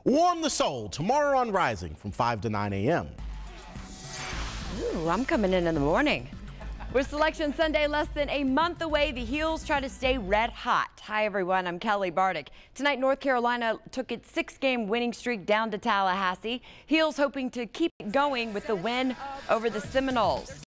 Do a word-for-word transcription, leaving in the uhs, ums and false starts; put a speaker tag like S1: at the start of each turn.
S1: Warm the soul tomorrow on Rising from five to nine a m
S2: Ooh, I'm coming in in the morning. With Selection Sunday less than a month away, the Heels try to stay red hot. Hi, everyone. I'm Kelly Bardick. Tonight, North Carolina took its six-game winning streak down to Tallahassee. Heels hoping to keep it going with the win over the Seminoles.